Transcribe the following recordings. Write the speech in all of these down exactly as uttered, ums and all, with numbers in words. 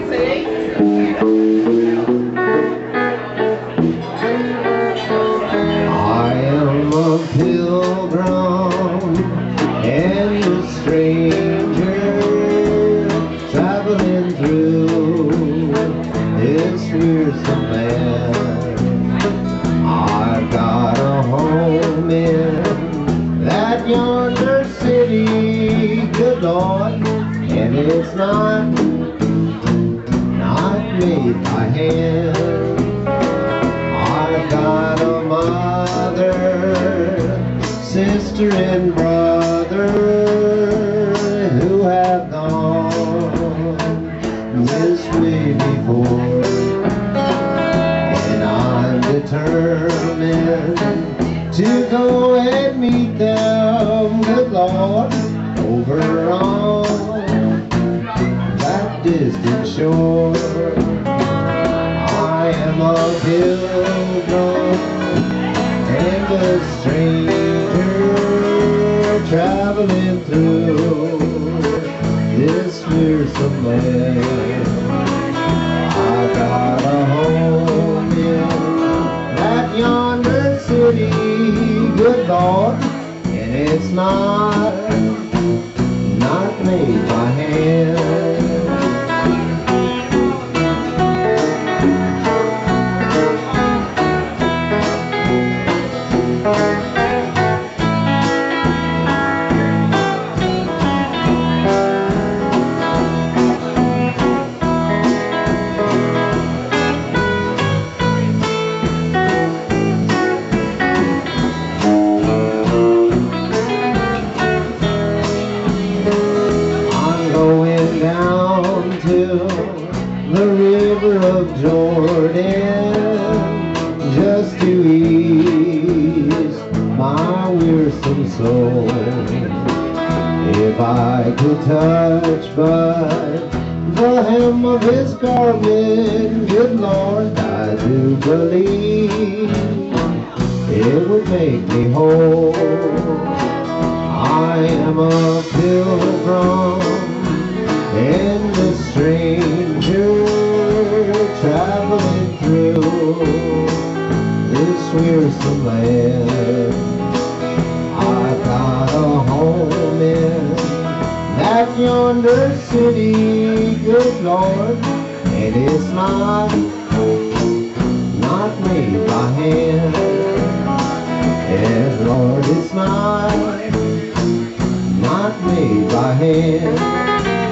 I am a pilgrim and a stranger, traveling through this wearisome land. I've got a home in that yonder city, good Lord, and it's not, not made by hand. I've got a mother, sister and brother who have gone this way before, and I'm determined to go and meet them, good Lord, over on that distant shore. I am a pilgrim and a stranger, traveling through this wearisome land. I've got a home in that yonder city, good Lord, and it's not, not made by hand. The river of Jordan, just to ease my wearisome soul. If I could touch but the hem of his garment, good Lord, I do believe it would make me whole. I am a pilgrim and a stranger, traveling through this wearisome land. I've got a home in that yonder city, good Lord, and it's not, not made by hand. And Lord, it's not, not made by hand.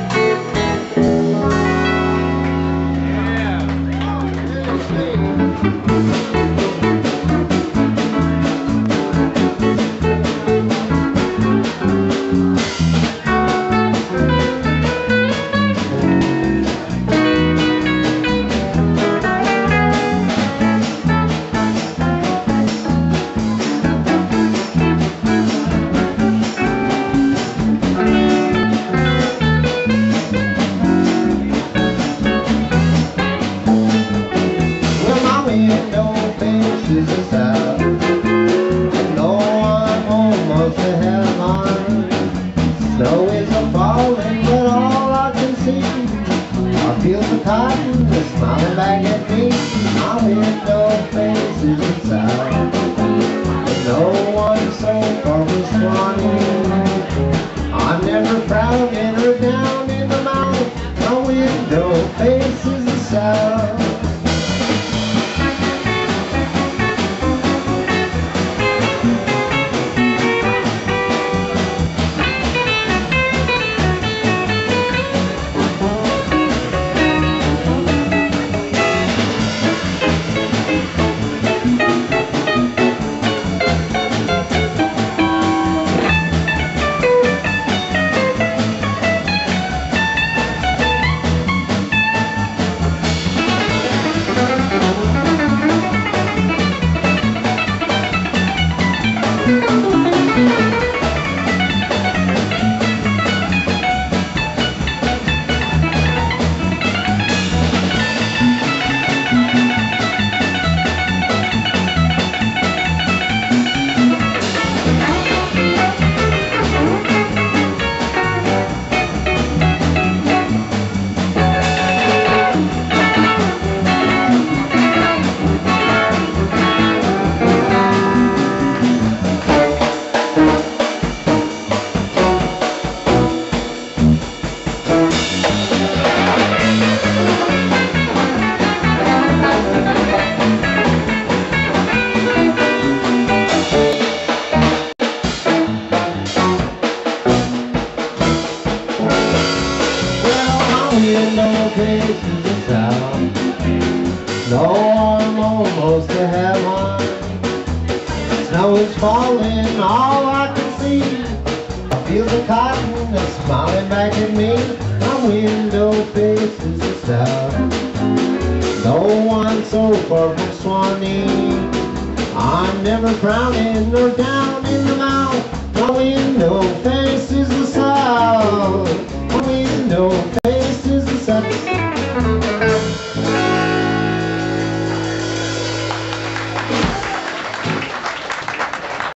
Snow is a falling, but all I can see are fields of cotton just smiling back at me. My window faces the south, but no one so far from Swanee. I'm never proud in or down in the mouth. My window faces the south. window faces the south. No, I'm almost to heaven. Snow is falling, all I can see. I feel the cotton that's smiling back at me. My window faces the south. No one so far from Swanee. I'm never frowning nor down in the mouth. My window faces the south.